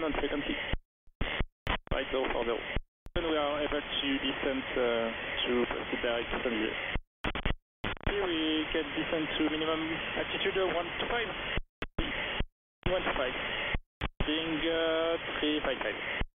on frequency. 5040. Then we are able to descend to proceed direct to San Jose. Here we can descend to minimum altitude 125. 125. Being 355.